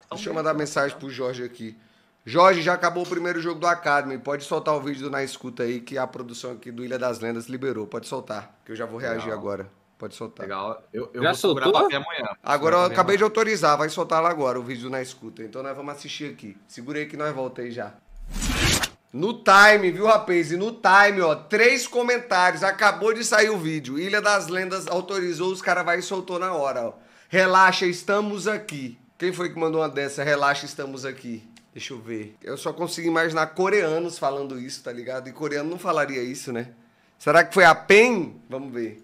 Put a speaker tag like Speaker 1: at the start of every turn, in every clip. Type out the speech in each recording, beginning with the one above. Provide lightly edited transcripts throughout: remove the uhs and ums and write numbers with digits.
Speaker 1: Deixa eu mandar mensagem pro Jorge aqui. Jorge, já acabou o primeiro jogo do Academy. Pode soltar o vídeo do Na Escuta aí, que a produção aqui do Ilha das Lendas liberou. Pode soltar, que eu já vou reagir agora. Pode soltar.
Speaker 2: Legal. Eu
Speaker 3: Já
Speaker 2: vou segurar
Speaker 3: soltou?
Speaker 2: pra ver amanhã.
Speaker 1: Agora eu acabei de autorizar, vai soltar lá agora o vídeo do Na Escuta. Então nós vamos assistir aqui. Segura aí que nós voltamos já. No time, viu, rapaz? E no time, ó, 3 comentários. Acabou de sair o vídeo. Ilha das Lendas autorizou, os caras vai e soltou na hora, ó. Relaxa, estamos aqui. Quem foi que mandou uma dessa? Relaxa, estamos aqui. Deixa eu ver. Eu só consigo imaginar coreanos falando isso, tá ligado? E coreano não falaria isso, né? Será que foi a PEN? Vamos ver.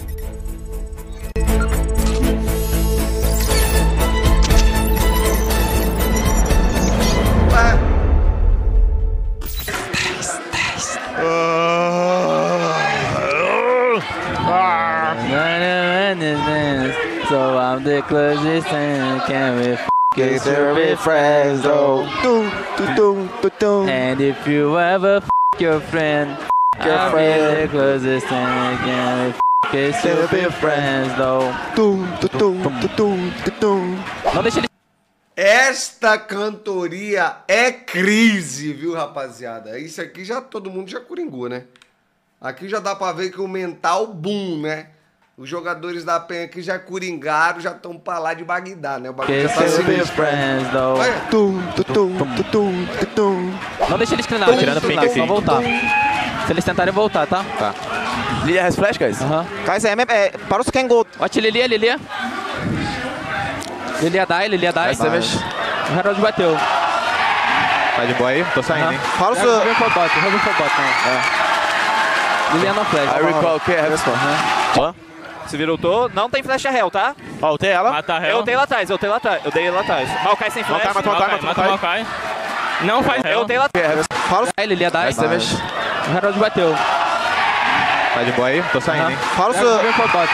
Speaker 4: So I'm the closest and can we get to be friends though. And if you ever your friend, I'll be the closest and can we get to be friends though. Não deixa ele.
Speaker 1: Esta cantoria é crise, viu, rapaziada? Isso aqui já todo mundo já coringou, né? Aqui já dá pra ver que o mental boom, né? Os jogadores da PEN aqui já coringaram, já estão pra lá de Bagdá, né? O bagulho já tá sinistro.
Speaker 4: Não deixa eles screenar, tirando ping aqui. Só voltar. Se eles tentarem voltar, tá?
Speaker 5: Tá. Lilia has flash, guys.
Speaker 4: Guys, para os can go. Watch Lilia. Lilia die. O Herald bateu.
Speaker 5: Tá de boa aí? Tô saindo, hein?
Speaker 4: Para os... Robin for bot, Lilia no flash.
Speaker 5: I recall, okay, I have score.
Speaker 6: Se virou, não tem flash Hell, tá?
Speaker 5: Ó, ultei ela.
Speaker 6: Mata Hell. Eu dei lá atrás. Eu dei lá atrás. Maokai sem flash.
Speaker 5: Mata o Maokai.
Speaker 6: Não faz Hell. Eu dei lá atrás.
Speaker 4: Lilia die. O Herald bateu.
Speaker 5: Tá de boa aí? Tô saindo, hein?
Speaker 4: Para os... Robin for bot,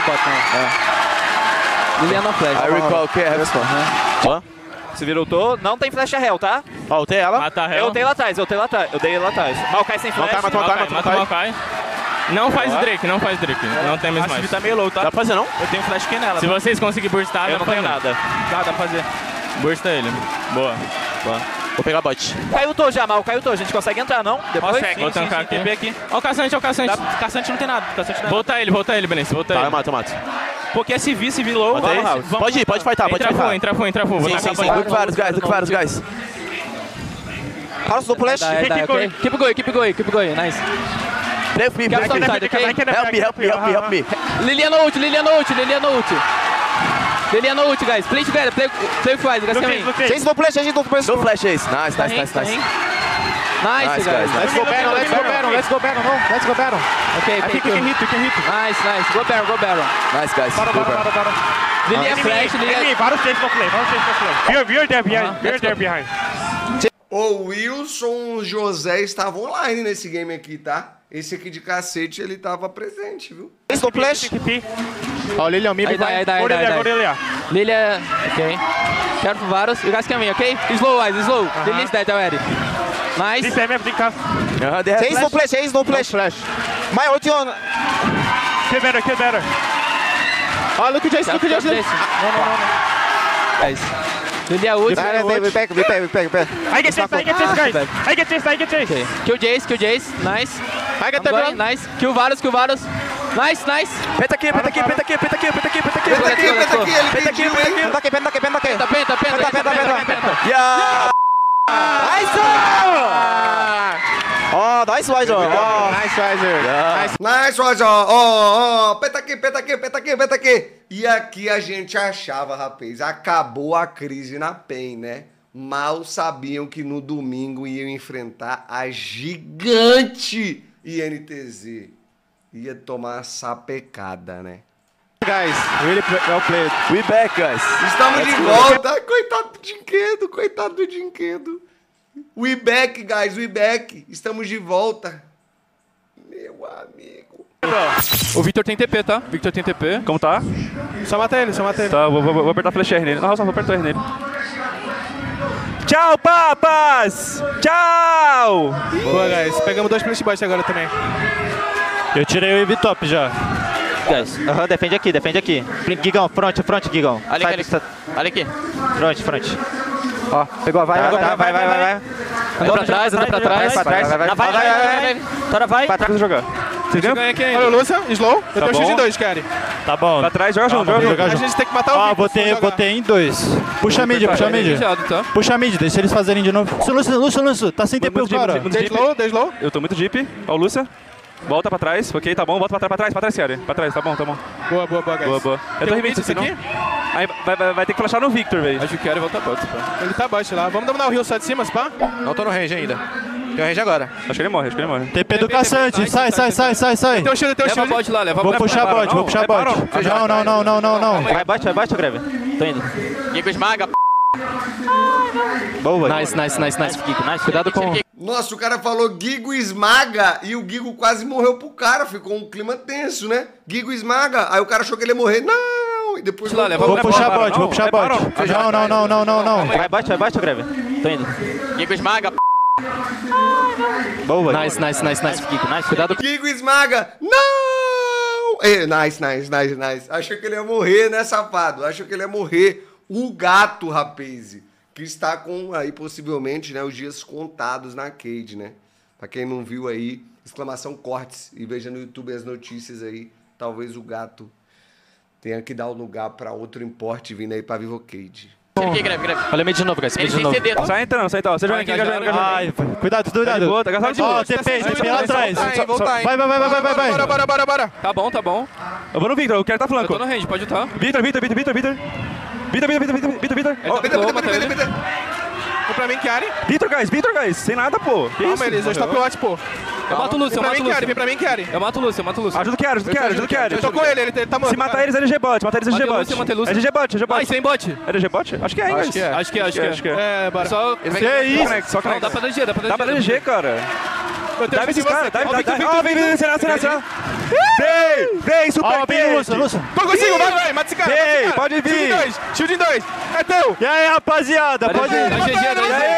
Speaker 4: Lilia no flash.
Speaker 5: I recall, okay, I have score.
Speaker 6: Se virou, não tem flash Hell, tá?
Speaker 5: Ó, ultei ela.
Speaker 6: Mata Hell. Eu dei lá atrás. Eu dei lá atrás. Maokai sem flash.
Speaker 5: Mata o Maokai.
Speaker 7: Não faz Drake. Não tem mais.
Speaker 6: Tá meio low, tá?
Speaker 5: Dá pra fazer, não?
Speaker 6: Eu tenho flash aqui nela.
Speaker 7: Se vocês conseguirem burstar,
Speaker 6: eu não tenho nada. Dá pra fazer.
Speaker 7: Bursta ele. Boa.
Speaker 5: Vou pegar bot.
Speaker 6: Caiu o Tô já, Mal. Caiu o Tô. A gente consegue entrar, não? Depois?
Speaker 7: Consegue. Vou tancar aqui.
Speaker 6: TP aqui.
Speaker 7: Ó o Caçante.
Speaker 6: Caçante não tem nada.
Speaker 7: Volta ele, Benício. Volta
Speaker 5: Tá,
Speaker 7: ele.
Speaker 5: eu mato.
Speaker 6: Porque é CV low.
Speaker 5: Pode fightar.
Speaker 7: Entra full.
Speaker 5: Look vários, guys. Para os do flash.
Speaker 4: Keep going. Nice.
Speaker 5: Help me.
Speaker 4: Lilia no ult. Lilia no ult, guys. Play together. Play with guys.
Speaker 5: Chase no flash. No flash, Ace. Nice.
Speaker 4: Nice, guys.
Speaker 5: Let's go Baron.
Speaker 4: Okay.
Speaker 6: You can hit.
Speaker 4: Nice. Go Baron.
Speaker 5: Nice, guys.
Speaker 6: Para.
Speaker 4: Lilia flash.
Speaker 6: Vários chase no play. We're there behind.
Speaker 1: O Wilson e o José estavam online nesse game aqui, tá? Esse aqui de cacete, ele tava presente, viu?
Speaker 5: Chase no flash. Ó, Lilia, me
Speaker 4: Aí dá. Lilia, ok. Careful, Varus. You guys coming, okay? Slow. Lilia's dead already. Nice.
Speaker 5: Chase no flash. My ulti on.
Speaker 6: Kill better.
Speaker 5: Oh, look at Jace.
Speaker 4: No. Guys. Lilia ult.
Speaker 5: We back.
Speaker 6: I get chase, guys. I get chase.
Speaker 4: Okay. Kill Jace. Nice.
Speaker 5: I get the bro.
Speaker 4: Nice. Kill Varus. Nice.
Speaker 5: Penta aqui.
Speaker 1: Penta aqui, ele
Speaker 4: Penta.
Speaker 5: Yeah. Nice Wiser.
Speaker 1: Nice, Roger. Ó, peta aqui. E aqui a gente achava, rapaz, acabou a crise na PEN, né? Mal sabiam que no domingo iam enfrentar a gigante INTZ. Ia tomar uma sapecada, né?
Speaker 5: Guys, really well played. We back, guys.
Speaker 1: Estamos de volta. Coitado do Dinquedo. We back, guys. Estamos de volta. Meu amigo.
Speaker 7: O Victor tem TP, tá? Como tá?
Speaker 6: Só mata ele.
Speaker 7: Tá, vou apertar flash R nele. Só vou apertar R nele.
Speaker 6: Tchau, papas! Tchau!
Speaker 7: Boa, guys. Pegamos 2 flash bots agora também.
Speaker 6: Eu tirei o EV top já.
Speaker 4: Guys. Defende aqui. Gigão, front, Gigão.
Speaker 6: Olha aqui.
Speaker 4: Front.
Speaker 5: Ó, pegou, vai.
Speaker 4: Anda pra trás, anda pra trás.
Speaker 5: Vai. Tora vai.
Speaker 7: Pra trás pra jogar. Você viu?
Speaker 6: Ganha quem? Olha o Lúcia, slow. Eu tenho
Speaker 7: bom.
Speaker 6: X de 2, Karen.
Speaker 2: Tá bom.
Speaker 7: Pra trás, joga junto, joga junto.
Speaker 6: A gente tem que matar o
Speaker 2: Ó,
Speaker 6: Victor.
Speaker 2: botei em 2. Puxa mid, puxa mid. Puxa mid, deixa eles fazerem de novo. Lúcio, tá sem TP o cara.
Speaker 6: Dei slow.
Speaker 7: Eu tô muito deep. Ó o Lúcia. Volta pra trás, ok, tá bom. Volta pra trás, Karen. Pra trás, tá bom.
Speaker 6: Boa, guys.
Speaker 7: Boa. Eu tô remix
Speaker 6: isso aqui?
Speaker 7: Aí vai ter que flashar no Victor, velho.
Speaker 4: Acho que quero voltar bot, pá.
Speaker 6: Ele tá baixo lá. Vamos dominar o rio só de cima, pá?
Speaker 5: Não tô no range ainda. Tem o range agora.
Speaker 7: Acho que ele morre.
Speaker 2: TP do caçante, sai.
Speaker 6: Tem o shield,
Speaker 4: Leva bot lá, leva
Speaker 2: Vou
Speaker 4: bot.
Speaker 2: puxar bot. Não.
Speaker 5: Vai, bate, Greve.
Speaker 4: Tô indo. Gigo esmaga,
Speaker 5: Boa.
Speaker 4: Nice. Cuidado com...
Speaker 1: Nossa, o cara falou Gigo esmaga e o Gigo quase morreu pro cara. Ficou um clima tenso, né? Gigo esmaga. Aí o cara achou que ele ia morrer. Não! E depois...
Speaker 4: Lá, leva
Speaker 2: Vou puxar bot. Não.
Speaker 5: Vai, bate, Greve.
Speaker 4: Tô indo. Gigo esmaga,
Speaker 5: Boa.
Speaker 4: Nice. Cuidado com...
Speaker 1: Gigo esmaga. Não! Nice. Achou que ele ia morrer, né, safado? Achou que ele ia morrer. O gato, rapaz, que está com, aí, possivelmente, né, os dias contados na Cade, né? Pra quem não viu aí, exclamação cortes e veja no YouTube as notícias aí. Talvez o gato tenha que dar o lugar pra outro importe vindo aí pra Vivo Cade.
Speaker 4: Aqui, Greve. Olha meio de novo, guys. Meio de novo.
Speaker 7: Sai entrando. Você joga aqui,
Speaker 2: Ai, cuidado. Ó, TP lá atrás.
Speaker 6: Bora.
Speaker 4: Tá bom.
Speaker 7: Eu vou no Victor, eu quero tá
Speaker 4: Eu
Speaker 7: flanco.
Speaker 4: tô no range, pode lutar.
Speaker 7: Victor.
Speaker 6: Vem pra mim, Karen.
Speaker 7: Victor, guys. Sem nada, pô. Que
Speaker 6: Calma,
Speaker 7: isso?
Speaker 6: eles. Eu estou pro watch, pô.
Speaker 4: Eu mato o Lúcio,
Speaker 6: Vem pra mim, Karen.
Speaker 4: Eu mato o Lúcio.
Speaker 7: Ajuda o Kero.
Speaker 6: Eu tô com ele tá morto.
Speaker 7: Se matar eles, é LG bot.
Speaker 4: Matei Lúcio.
Speaker 7: É GG bot.
Speaker 4: Ai, sem bot.
Speaker 7: É LG bot? Acho que é, hein, guys?
Speaker 4: Acho que é.
Speaker 6: É, bora.
Speaker 4: Só...
Speaker 7: Que isso? Só
Speaker 4: Não,
Speaker 7: connect.
Speaker 4: dá pra DG,
Speaker 7: Dá pra LG, cara.
Speaker 6: Eu tenho
Speaker 7: Dá esses
Speaker 6: você.
Speaker 7: caras, dá.
Speaker 6: Ó,
Speaker 7: Vem, será. Vem, super
Speaker 2: Lúcio.
Speaker 6: Tô consigo, vai. Mata esse cara.
Speaker 7: Ei, pode vir.
Speaker 6: Shield em 2. É teu.
Speaker 2: E aí, rapaziada, pode ir.
Speaker 4: Dá GG,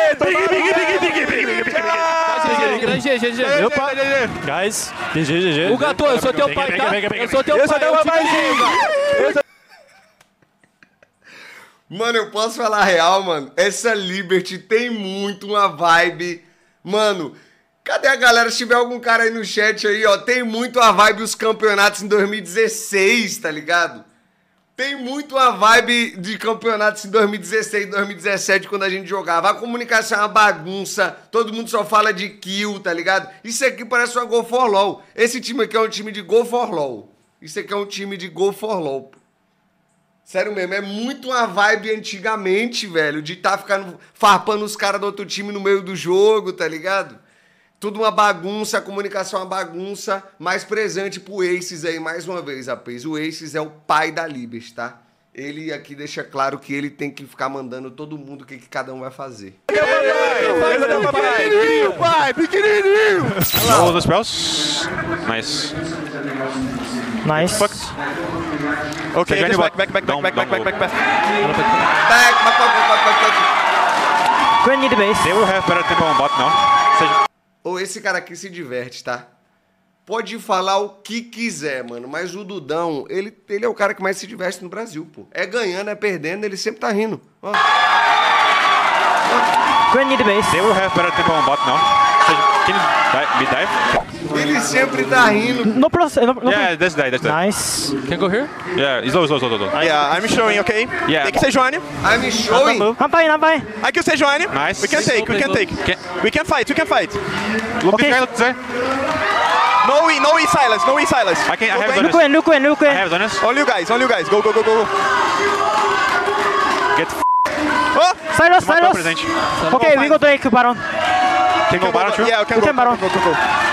Speaker 4: GG.
Speaker 2: Opa. Guys, GG.
Speaker 4: O gato, eu sou teu pai, tá? Eu sou teu pai.
Speaker 1: Mano, eu posso falar a real, mano? Essa Liberty tem muito uma vibe... Mano, cadê a galera? Se tiver algum cara aí no chat aí, ó, tem muito a vibe os campeonatos em 2016, tá ligado? Tem muito a vibe de campeonatos em 2016, 2017, quando a gente jogava. A comunicação é uma bagunça, todo mundo só fala de kill, tá ligado? Isso aqui parece uma Go for LOL. Esse time aqui é um time de Go for LOL. Isso aqui é um time de Go for LOL. Sério mesmo, é muito uma vibe antigamente, velho, de tá ficando farpando os caras do outro time no meio do jogo, tá ligado? Tudo uma bagunça, a comunicação é uma bagunça, mais presente pro Aces aí, mais uma vez, rapaz. O Aces é o pai da Liberty, tá? Ele aqui deixa claro que ele tem que ficar mandando todo mundo o que cada um vai fazer.
Speaker 6: Pequenininho.
Speaker 3: All the spells. Nice.
Speaker 5: Ok,
Speaker 3: Back.
Speaker 1: Back.
Speaker 8: Gwen need the base.
Speaker 3: They will have better tempo on bot now.
Speaker 1: Ou esse cara aqui se diverte, tá? Pode falar o que quiser, mano, mas o Dudão, ele é o cara que mais se diverte no Brasil, pô. É ganhando, é perdendo, ele sempre tá rindo. Ó.
Speaker 8: Gwen need the base.
Speaker 3: They will have better tempo on bot now. Can you dive?
Speaker 1: Ele sempre tá rindo.
Speaker 8: No process.
Speaker 3: Yeah, that's that.
Speaker 8: Nice.
Speaker 4: Can go here?
Speaker 3: Yeah, slow.
Speaker 5: Yeah, I'm showing, okay?
Speaker 3: Yeah.
Speaker 5: Tem que ser Joane.
Speaker 1: I'm showing.
Speaker 8: I'm fine.
Speaker 5: Aqui o Sejuani.
Speaker 3: Nice.
Speaker 5: We can take. We can fight.
Speaker 3: Look
Speaker 8: Okay.
Speaker 3: this guy.
Speaker 5: No E silence.
Speaker 3: I have
Speaker 8: Look
Speaker 3: Zonas.
Speaker 8: Gwen.
Speaker 3: I have Zonas.
Speaker 5: Only you guys. Go.
Speaker 3: Get
Speaker 5: Oh!
Speaker 8: Silos.
Speaker 3: presente.
Speaker 8: Okay, we go Drake Baron.
Speaker 3: Can go Baron too?
Speaker 5: Yeah,
Speaker 8: We can Baron.
Speaker 5: Go.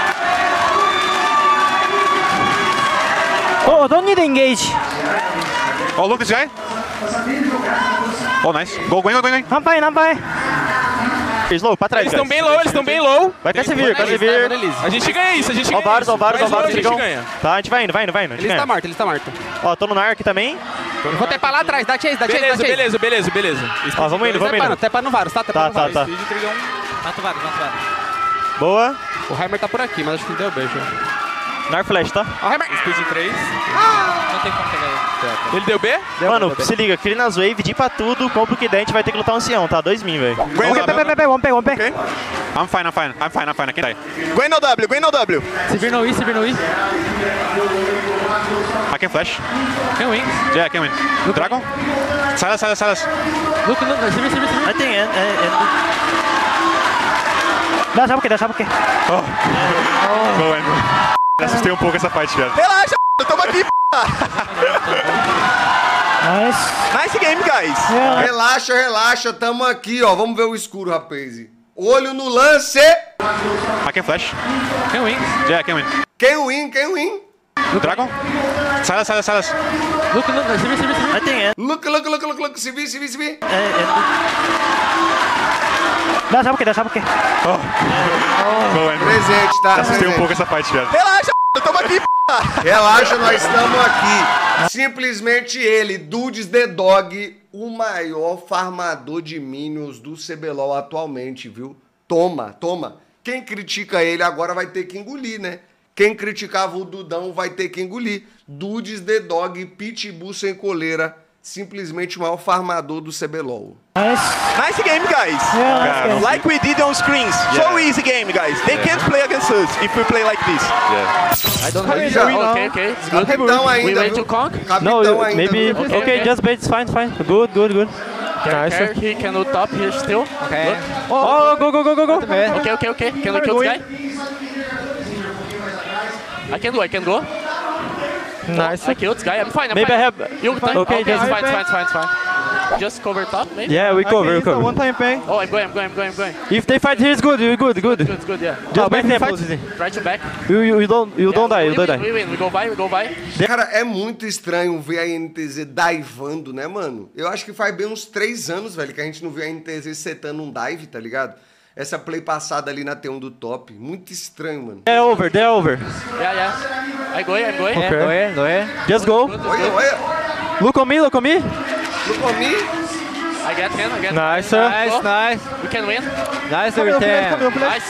Speaker 8: Oh, don't need to engage.
Speaker 3: Oh, look this guy. Oh, nice. Go.
Speaker 8: I'm fine.
Speaker 5: Slow, pra trás,
Speaker 6: Eles estão bem low.
Speaker 5: Vai cá se vir.
Speaker 6: A gente ganha isso,
Speaker 5: Ó, Varus,
Speaker 6: a gente
Speaker 5: Digão.
Speaker 6: ganha.
Speaker 5: Tá, a gente vai indo.
Speaker 6: Ele está morto.
Speaker 5: Ó, tô no Narc também.
Speaker 9: Eu vou tepar lá atrás, dá chase.
Speaker 6: Beleza.
Speaker 5: Ó, vamos indo.
Speaker 9: Tepa no Varus, tá? Tepa no Varus.
Speaker 5: Tá.
Speaker 9: Mata o Varus.
Speaker 5: Boa.
Speaker 9: O Heimer tá por aqui, mas acho que deu beijo.
Speaker 2: Nar flash, tá?
Speaker 4: Speed 3. Não tem como pegar ele.
Speaker 5: Ele deu B?
Speaker 2: Mano, se liga, Krinas Wave, de pra tudo, compra o que der, a gente vai ter que lutar um ancião, tá? 2.000, velho.
Speaker 8: One pay.
Speaker 3: Okay. I'm fine. I can die.
Speaker 5: Gwen no W.
Speaker 4: Severe no E.
Speaker 3: I can flash.
Speaker 4: Can win.
Speaker 3: Yeah, I can win. Dragon. Silas.
Speaker 4: Look, Severe.
Speaker 2: I think
Speaker 8: Dá, sabe o quê?
Speaker 3: Mano. Assustei um pouco essa fight, velho.
Speaker 5: Relaxa, tamo aqui, Nice game, guys.
Speaker 1: Relaxa, tamo aqui, ó. Vamos ver o escuro, rapaz. Olho no lance.
Speaker 3: I can flash.
Speaker 4: Can win.
Speaker 3: Yeah, I can win.
Speaker 1: Quem win?
Speaker 3: Dragon. Silas.
Speaker 4: Look, Severe.
Speaker 2: I think
Speaker 1: Look. Se vi.
Speaker 8: Dá, sabe o quê?
Speaker 3: Mano.
Speaker 1: Presente, tá?
Speaker 3: Assustei um pouco essa fight, velho.
Speaker 5: Relaxa, tamo aqui,
Speaker 1: Relaxa, nós estamos aqui. Simplesmente ele, Dudes The Dog, o maior farmador de minions do CBLOL atualmente, viu? Toma. Quem critica ele agora vai ter que engolir, né? Quem criticava o Dudão vai ter que engolir. Dudes The Dog, Pitbull sem coleira, simplesmente o maior farmador do CBLOL.
Speaker 5: Nice game, guys.
Speaker 1: Cara,
Speaker 5: Like we did on screens. So easy game, guys. They can't play against us if we play like this.
Speaker 4: I don't have Okay. It's good.
Speaker 1: Capitão ainda,
Speaker 4: We wait
Speaker 1: viu?
Speaker 4: to conk.
Speaker 1: Capitão ainda,
Speaker 2: maybe.
Speaker 1: viu?
Speaker 2: Okay, just bait, it's fine. Good.
Speaker 4: Nice. He can ult top here still. Okay.
Speaker 2: Oh, go.
Speaker 4: Okay. Can we kill this guy? I can go.
Speaker 2: Nice.
Speaker 4: I killed this guy. I'm fine.
Speaker 2: Maybe I have.
Speaker 4: You time?
Speaker 2: Okay,
Speaker 4: It's
Speaker 2: just
Speaker 4: fine. Just cover top, maybe?
Speaker 2: Yeah, we cover.
Speaker 8: One time pay.
Speaker 4: Oh, I'm going.
Speaker 2: If they fight here, it's good. We're good.
Speaker 4: It's good, yeah.
Speaker 2: Just back them, fight.
Speaker 4: Try to back.
Speaker 2: You don't die.
Speaker 4: We win. We go by.
Speaker 1: Cara, é muito estranho ver a NTZ divando, né, mano? Eu acho que faz bem uns 3 anos, velho, que a gente não viu a NTZ setando um dive, tá ligado? Essa play passada ali na T1 do top. Muito estranho, mano.
Speaker 2: They're over.
Speaker 4: Yeah. I'm going.
Speaker 2: Okay. Go ahead. Just go.
Speaker 1: Olha.
Speaker 2: Look on me.
Speaker 1: Look on me.
Speaker 4: I get him.
Speaker 2: Nice.
Speaker 4: We can win.
Speaker 2: Nice return.
Speaker 4: Nice.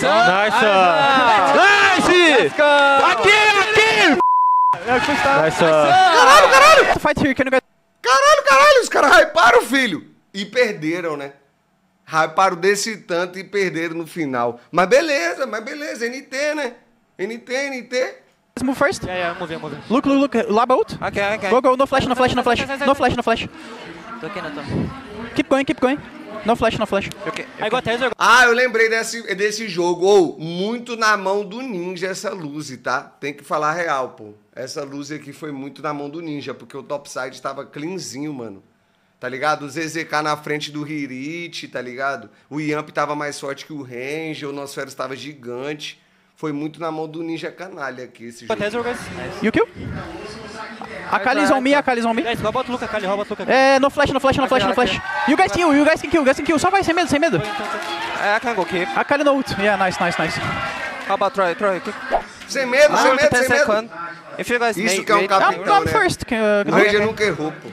Speaker 2: Aqui! Nice.
Speaker 1: Caralho!
Speaker 2: Fight here, can you get...
Speaker 1: Caralho! Os caras hyparam, filho! E perderam, né? Hyparam desse tanto e perderam no final. Mas beleza. NT, né? NT.
Speaker 2: Let's move first.
Speaker 4: Yeah, moving.
Speaker 2: Look. Lab out.
Speaker 5: Okay.
Speaker 2: Go. No flash. No flash. Keep going. No flash.
Speaker 5: Okay.
Speaker 2: I got Ezreal.
Speaker 1: Eu lembrei desse jogo. Muito na mão do Ninja essa luz, tá? Tem que falar a real, pô. Essa luz aqui foi muito na mão do Ninja, porque o topside tava cleanzinho, mano. Tá ligado? O ZZK na frente do Hirit, tá ligado? O Yamp tava mais forte que o Ranger, o Nosferos tava gigante. Foi muito na mão do Ninja canalha aqui esse jogo.
Speaker 2: You kill? Akali's on me.
Speaker 8: Guys, rouba o Luca, Akali.
Speaker 2: No flash. You guys can kill. Só vai, sem medo.
Speaker 5: I can go keep.
Speaker 2: Akali no ult. Yeah, nice.
Speaker 5: How about try?
Speaker 1: Sem medo.
Speaker 5: If you guys
Speaker 1: Isso
Speaker 5: make
Speaker 1: que é um capitão,
Speaker 2: I'm
Speaker 1: né?
Speaker 2: first.
Speaker 1: O Ranger nunca errou, pô.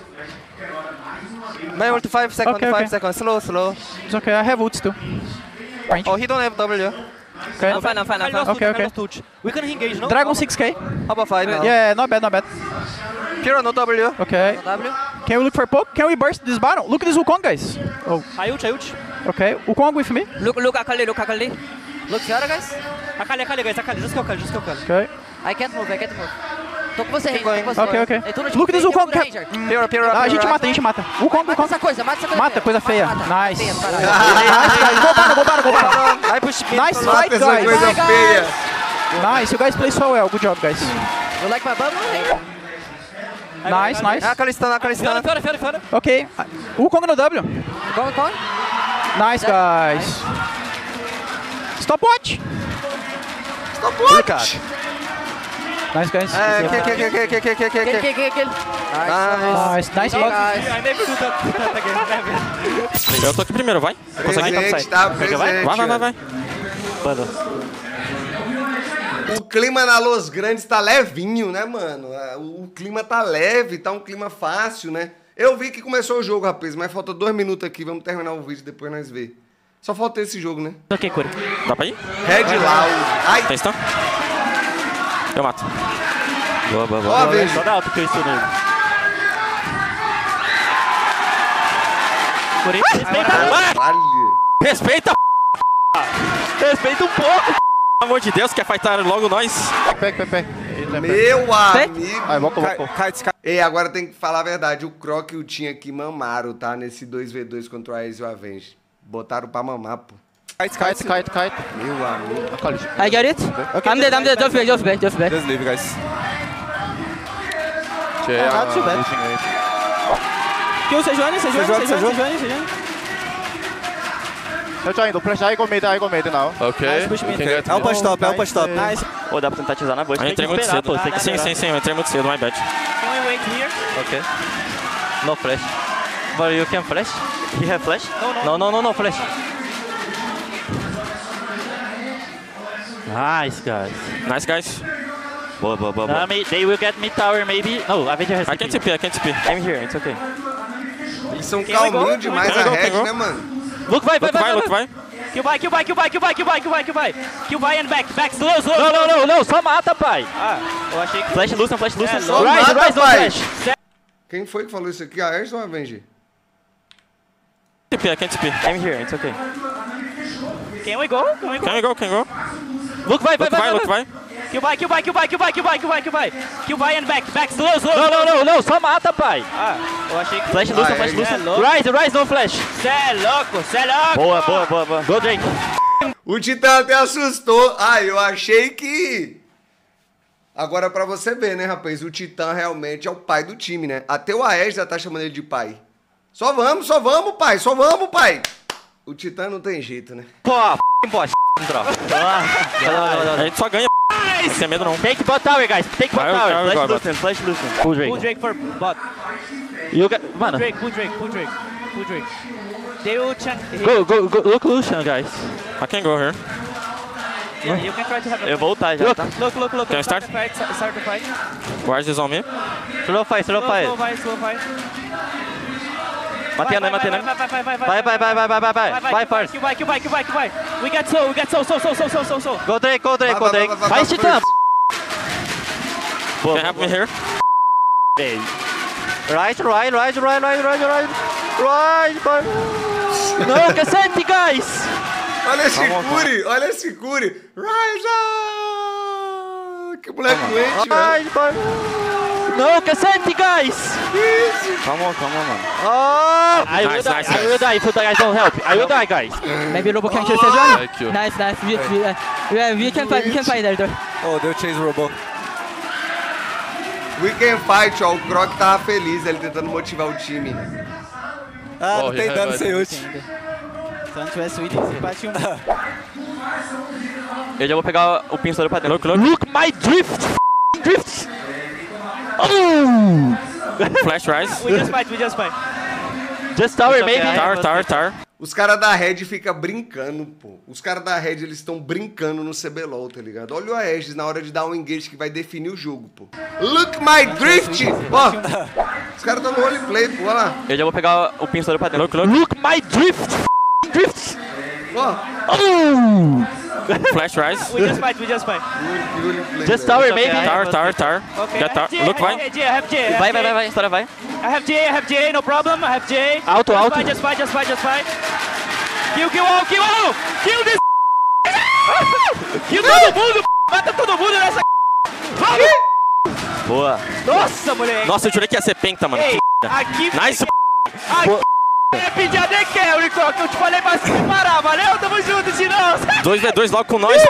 Speaker 5: My ult 5 seconds,
Speaker 2: Okay.
Speaker 5: 5 seconds. Slow.
Speaker 2: It's okay, I have ult still.
Speaker 5: Oh, he don't have W.
Speaker 2: Okay.
Speaker 8: I'm fine.
Speaker 2: Okay.
Speaker 8: We can engage, no?
Speaker 2: Dragon 6k.
Speaker 5: How about 5 now?
Speaker 2: Yeah, not bad.
Speaker 5: Pyrrha no W.
Speaker 2: Okay.
Speaker 8: W.
Speaker 2: Can we look for poke? Can we burst this battle? Look at this Wukong, guys. Oh,
Speaker 8: I ult.
Speaker 2: okay. Wukong with me.
Speaker 8: Look Akali. Look Zara, guys. Akali, guys. Just kill Akali.
Speaker 2: Okay.
Speaker 8: I can't move. Tô com você, Ranger.
Speaker 2: Okay. Look at this Wukong.
Speaker 5: Pyrrha.
Speaker 2: A gente mata. Wukong.
Speaker 8: Mata essa coisa.
Speaker 2: Mata, coisa feia. Nice.
Speaker 8: Feia,
Speaker 2: Nice, guys. Go battle.
Speaker 5: I push mid.
Speaker 2: Nice
Speaker 1: Mata
Speaker 2: fight,
Speaker 1: essa
Speaker 2: guys.
Speaker 1: coisa feia.
Speaker 2: Nice, you guys play so well. Good job, guys.
Speaker 8: You like my bubble, Ranger?
Speaker 2: Nice.
Speaker 5: Akali stun.
Speaker 8: Fiora.
Speaker 2: Okay. Wukong no W.
Speaker 8: Go.
Speaker 2: Nice, guys. Stopwatch. Nice, guys.
Speaker 8: Kill.
Speaker 2: Nice block.
Speaker 7: Eu tô aqui primeiro, vai.
Speaker 1: Presente, tá? Presente.
Speaker 7: Vai.
Speaker 1: O clima na Los Grandes tá levinho, né, mano? O clima tá leve, tá um clima fácil, né? Eu vi que começou o jogo, rapaz, mas falta 2 minutos aqui. Vamos terminar o vídeo, depois nós ver. Só falta esse jogo, né?
Speaker 8: Ok, Curi.
Speaker 7: Dá pra ir?
Speaker 1: Red Loud. Ai,
Speaker 7: Tem stun? Eu mato.
Speaker 3: Boa, boa,
Speaker 1: Ó,
Speaker 3: boa.
Speaker 1: Avenge.
Speaker 6: Só dá alto que eu estou nele.
Speaker 1: Caralho.
Speaker 7: Respeita, respeita um pouco. Pelo amor de Deus, quer fightar logo nós?
Speaker 2: Pega.
Speaker 1: Meu amigo.
Speaker 2: Aí, volta.
Speaker 1: Ei, agora tem que falar a verdade. O Croc e o Tim aqui mamaram, tá? Nesse 2v2 contra o Aes e o Avenge. Botaram pra mamar, pô.
Speaker 2: Kite.
Speaker 1: Meu amigo.
Speaker 9: I get it. I'm dead. Just back.
Speaker 5: Just leave, guys.
Speaker 9: Not too bad. Kill Sejuani.
Speaker 2: Eu tô indo, flash, I go mid now.
Speaker 3: Ok.
Speaker 9: Push me.
Speaker 5: É um punch top,
Speaker 9: Nice.
Speaker 5: Ô, dá pra tentar te usar na bush.
Speaker 7: Eu entrei muito cedo. Sim, eu entrei muito cedo, my bad.
Speaker 8: Can we wait here?
Speaker 5: Ok. No flash. But you can flash? He have flash? No, flash.
Speaker 6: Nice, guys.
Speaker 5: Boa.
Speaker 6: They will get mid tower, maybe. No, Avenger has
Speaker 7: I can't TP.
Speaker 5: I'm here, it's okay.
Speaker 1: Eles são calminhos demais a red, né, mano?
Speaker 6: Look, vai.
Speaker 8: Kill by and back, slow.
Speaker 6: Não, só mata, pai.
Speaker 8: Eu achei que...
Speaker 5: Flash Lucian.
Speaker 1: Só
Speaker 6: Rise,
Speaker 1: mata,
Speaker 6: no
Speaker 1: pai.
Speaker 6: flash.
Speaker 1: Quem foi que falou isso aqui? A Aes ou a Avenge?
Speaker 7: I can't TP.
Speaker 5: I'm here, it's okay.
Speaker 8: Can we go?
Speaker 7: Can go.
Speaker 6: Look, vai.
Speaker 8: Kill by and back, slow.
Speaker 6: Não, só mata, pai.
Speaker 8: Eu achei que...
Speaker 5: Flash Lucian.
Speaker 6: Rise no flash.
Speaker 8: Cê é louco.
Speaker 5: Boa.
Speaker 6: Go, Drake.
Speaker 1: O Titã até assustou. Eu achei que... Agora pra você ver, né, rapaz? O Titã realmente é o pai do time, né? Até o Aes já tá chamando ele de pai. Só vamos, pai. O Titã não tem jeito, né?
Speaker 5: Pô, bot.
Speaker 7: A gente só ganha. Não tem medo não.
Speaker 6: Take bot tower, guys. Take bot tower.
Speaker 5: Flash Lucian.
Speaker 6: Pull Drake.
Speaker 8: Pull Drake for bot.
Speaker 6: Mano.
Speaker 8: Pull Drake. They will check...
Speaker 6: Go. Look Lucian, guys.
Speaker 7: I can go here.
Speaker 8: Yeah, you can try to have a...
Speaker 5: Eu vou ultar já, tá?
Speaker 8: Look.
Speaker 7: Can I start?
Speaker 8: Start the fight.
Speaker 7: Where's this on me?
Speaker 5: Slow fight.
Speaker 8: Slow fight.
Speaker 5: Matei a Nami. Vai, first.
Speaker 8: Kill by. We got so.
Speaker 5: Go Drake.
Speaker 6: Vai, Titã.
Speaker 7: Can help me here?
Speaker 5: Right.
Speaker 6: Não, cacete, guys.
Speaker 1: Olha esse Curi. Ryza! Que moleque doente, velho.
Speaker 6: No, cacete, guys!
Speaker 5: Come on, mano.
Speaker 6: Oh! I will die if you guys don't help. I will die, guys.
Speaker 9: Maybe Robo can kill Sejuani. Nice. We can fight there.
Speaker 5: Oh, deu chase o robô.
Speaker 1: We can fight, ó. O Croc tava feliz, ele tentando motivar o time.
Speaker 5: Não tem dano sem ult.
Speaker 9: Se não tivesse ult, você bate um.
Speaker 5: Eu já vou pegar o pincel pra dentro.
Speaker 6: Look my drift! Oh!
Speaker 7: Flash rise.
Speaker 8: We just fight.
Speaker 6: Just tower, maybe.
Speaker 7: Tower.
Speaker 1: Os caras da Red ficam brincando, pô. Os caras da Red, eles estão brincando no CBLOL, tá ligado? Olha o Aegis na hora de dar um engage que vai definir o jogo, pô. Look my drift! Ó, os caras estão no roleplay, pô, olha lá.
Speaker 5: Eu já vou pegar o pincel pra dentro.
Speaker 6: Look my drift!
Speaker 1: Ó.
Speaker 6: Oh!
Speaker 7: Flash rise.
Speaker 8: We just fight.
Speaker 6: Just tower, maybe.
Speaker 7: Tower.
Speaker 8: Okay.
Speaker 7: Get tower. Look, vai.
Speaker 8: I have J.
Speaker 5: Vai, história vai.
Speaker 8: I have J, no problem. I have J.
Speaker 6: Alto.
Speaker 8: Just fight. Kill all. Kill this. Kill todo mundo. Mata todo mundo nessa.
Speaker 5: Boa.
Speaker 8: Nossa, moleque.
Speaker 7: Nossa, eu jurei que ia ser penta, mano.
Speaker 8: Ei, aqui.
Speaker 7: Nice.
Speaker 8: É pedir a The Carry, Croc. Eu te falei pra se parar, valeu? Tamo junto, de novo.
Speaker 7: 2v2 logo com nós.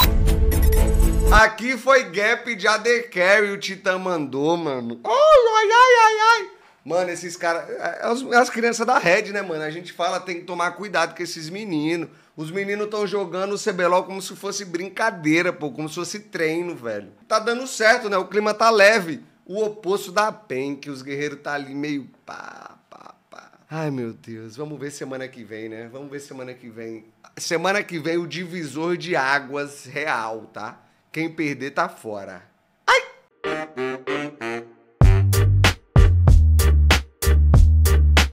Speaker 1: Aqui foi gap de AD Carry, o Titã mandou, mano. Ai. Mano, esses caras... As crianças da Red, né, mano? A gente fala, tem que tomar cuidado com esses meninos. Os meninos estão jogando o CBLOL como se fosse brincadeira, pô. Como se fosse treino, velho. Tá dando certo, né? O clima tá leve. O oposto da PEN, que os guerreiros tá ali meio pá. Ai, meu Deus. Vamos ver semana que vem, né? Semana que vem o divisor de águas real, tá? Quem perder tá fora.